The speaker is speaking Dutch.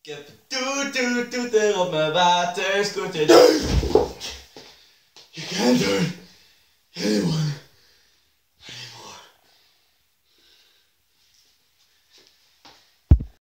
Ik heb een toeter op mijn waterscooter. You can't hurt anyone.